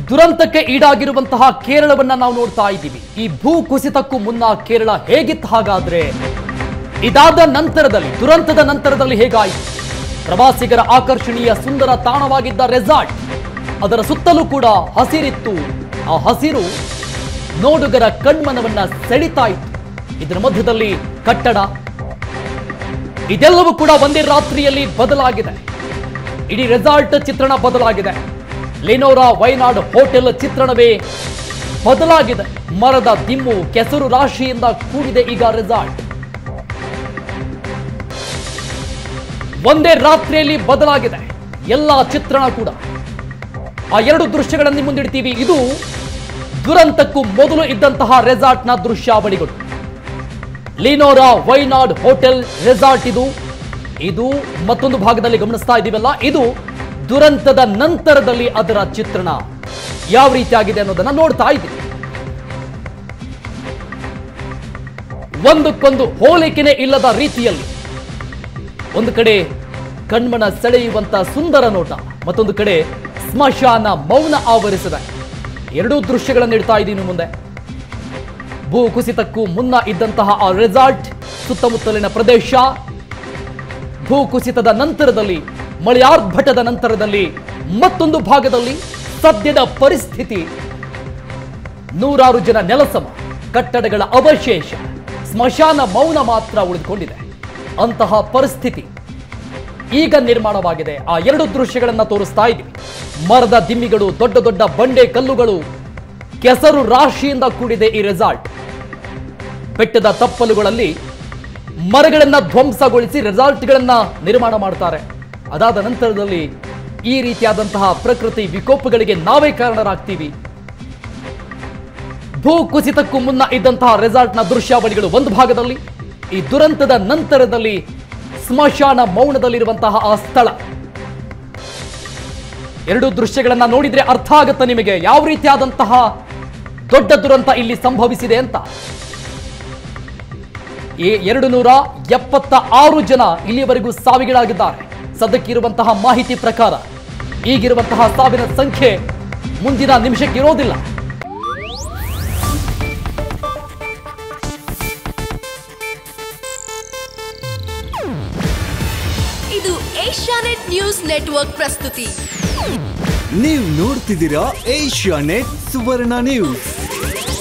ದುರಂತಕ್ಕೆ ಈಡಾಗಿರುವಂತಹ ಕೇರಳವನ್ನ ನಾವು ನೋಡ್ತಾ ಇದ್ದೀವಿ. ಈ ಭೂ ಕುಸಿತಕ್ಕೂ ಮುನ್ನ ಕೇರಳ ಹೇಗಿತ್ತು ಹಾಗಾದ್ರೆ? ಇದಾದ ನಂತರದಲ್ಲಿ, ದುರಂತದ ನಂತರದಲ್ಲಿ ಹೇಗಾಯಿತು? ಪ್ರವಾಸಿಗರ ಆಕರ್ಷಣೀಯ ಸುಂದರ ತಾಣವಾಗಿದ್ದ ರೆಸಾರ್ಟ್, ಅದರ ಸುತ್ತಲೂ ಕೂಡ ಹಸಿರಿತ್ತು. ಆ ಹಸಿರು ನೋಡುಗರ ಕಣ್ಮನವನ್ನ ಸೆಳಿತಾ ಇತ್ತು. ಇದರ ಮಧ್ಯದಲ್ಲಿ ಕಟ್ಟಡ, ಇದೆಲ್ಲವೂ ಕೂಡ ಒಂದೇ ರಾತ್ರಿಯಲ್ಲಿ ಬದಲಾಗಿದೆ. ಇಡೀ ರೆಸಾರ್ಟ್ ಚಿತ್ರಣ ಬದಲಾಗಿದೆ. ಲಿನೋರಾ ವೈನಾಡ್ ಹೋಟೆಲ್ ಚಿತ್ರಣವೇ ಬದಲಾಗಿದೆ. ಮರದ ದಿಮ್ಮು, ಕೆಸರು ರಾಶಿಯಿಂದ ಕೂಡಿದೆ ಈಗ ರೆಸಾರ್ಟ್. ಒಂದೇ ರಾತ್ರಿಯಲ್ಲಿ ಬದಲಾಗಿದೆ ಎಲ್ಲ ಚಿತ್ರಣ ಕೂಡ. ಆ ಎರಡು ದೃಶ್ಯಗಳನ್ನು ಮುಂದಿಡ್ತೀವಿ. ಇದು ದುರಂತಕ್ಕೂ ಮೊದಲು ಇದ್ದಂತಹ ರೆಸಾರ್ಟ್ನ ದೃಶ್ಯಾವಳಿಗಳು. ಲಿನೋರಾ ವೈನಾಡ್ ಹೋಟೆಲ್ ರೆಸಾರ್ಟ್ ಇದು ಮತ್ತೊಂದು ಭಾಗದಲ್ಲಿ ಗಮನಿಸ್ತಾ ಇದ್ದೀವಲ್ಲ, ಇದು ದುರಂತದ ನಂತರದಲ್ಲಿ ಅದರ ಚಿತ್ರಣ ಯಾವ ರೀತಿಯಾಗಿದೆ ಅನ್ನೋದನ್ನ ನೋಡ್ತಾ ಇದ್ದೀವಿ. ಒಂದಕ್ಕೊಂದು ಹೋಲಿಕೆನೇ ಇಲ್ಲದ ರೀತಿಯಲ್ಲಿ ಒಂದು ಕಡೆ ಕಣ್ಮನ ಸೆಳೆಯುವಂತ ಸುಂದರ ನೋಟ, ಮತ್ತೊಂದು ಕಡೆ ಸ್ಮಶಾನ ಮೌನ ಆವರಿಸಿದೆ. ಎರಡೂ ದೃಶ್ಯಗಳನ್ನು ಇಡ್ತಾ ಇದ್ದೀನಿ ಮುಂದೆ. ಭೂ ಕುಸಿತಕ್ಕೂ ಮುನ್ನ ಇದ್ದಂತಹ ಆ ರೆಸಾರ್ಟ್, ಸುತ್ತಮುತ್ತಲಿನ ಪ್ರದೇಶ, ಭೂ ಕುಸಿತದ ನಂತರದಲ್ಲಿ, ಮಳೆಯಾರ್ಭಟದ ನಂತರದಲ್ಲಿ, ಮತ್ತೊಂದು ಭಾಗದಲ್ಲಿ ಸದ್ಯದ ಪರಿಸ್ಥಿತಿ. ನೂರಾರು ಜನ ನೆಲಸಮ, ಕಟ್ಟಡಗಳ ಅವಶೇಷ, ಸ್ಮಶಾನ ಮೌನ ಮಾತ್ರ ಉಳಿದುಕೊಂಡಿದೆ. ಅಂತಹ ಪರಿಸ್ಥಿತಿ ಈಗ ನಿರ್ಮಾಣವಾಗಿದೆ. ಆ ಎರಡು ದೃಶ್ಯಗಳನ್ನು ತೋರಿಸ್ತಾ ಇದ್ದೀವಿ. ಮರದ ದಿಮ್ಮಿಗಳು, ದೊಡ್ಡ ದೊಡ್ಡ ಬಂಡೆ ಕಲ್ಲುಗಳು, ಕೆಸರು ರಾಶಿಯಿಂದ ಕೂಡಿದೆ ಈ ರೆಸಾರ್ಟ್. ಬೆಟ್ಟದ ತಪ್ಪಲುಗಳಲ್ಲಿ ಮರಗಳನ್ನ ಧ್ವಂಸಗೊಳಿಸಿ ರೆಸಾರ್ಟ್ಗಳನ್ನ ನಿರ್ಮಾಣ ಮಾಡ್ತಾರೆ. ಅದಾದ ನಂತರದಲ್ಲಿ ಈ ರೀತಿಯಾದಂತಹ ಪ್ರಕೃತಿ ವಿಕೋಪಗಳಿಗೆ ನಾವೇ ಕಾರಣರಾಗ್ತೀವಿ. ಭೂ ಕುಸಿತಕ್ಕೂ ಮುನ್ನ ಇದ್ದಂತಹ ರೆಸಾರ್ಟ್ನ ದೃಶ್ಯಾವಳಿಗಳು ಒಂದು ಭಾಗದಲ್ಲಿ, ಈ ದುರಂತದ ನಂತರದಲ್ಲಿ ಸ್ಮಶಾನ ಮೌನದಲ್ಲಿರುವಂತಹ ಆ ಸ್ಥಳ. ಎರಡು ದೃಶ್ಯಗಳನ್ನ ನೋಡಿದ್ರೆ ಅರ್ಥ ಆಗುತ್ತೆ ನಿಮಗೆ ಯಾವ ರೀತಿಯಾದಂತಹ ದೊಡ್ಡ ದುರಂತ ಇಲ್ಲಿ ಸಂಭವಿಸಿದೆ ಅಂತ. 276 ಜನ ಇಲ್ಲಿಯವರೆಗೂ ಸಾವಿಗೀಡಾಗಿದ್ದಾರೆ. ಸದ್ಯಕ್ಕಿರುವಂತಹ ಮಾಹಿತಿ ಪ್ರಕಾರ ಈಗಿರುವಂತಹ ಸಾವಿನ ಸಂಖ್ಯೆ ಮುಂದಿನ ನಿಮಿಷಕ್ಕೆ ಇರೋದಿಲ್ಲ. ಇದು ಏಷ್ಯಾನೆಟ್ ನ್ಯೂಸ್ ನೆಟ್ವರ್ಕ್ ಪ್ರಸ್ತುತಿ. ನೀವು ನೋಡ್ತಿದ್ದೀರಾ ಏಷ್ಯಾನೆಟ್ ಸುವರ್ಣ ನ್ಯೂಸ್.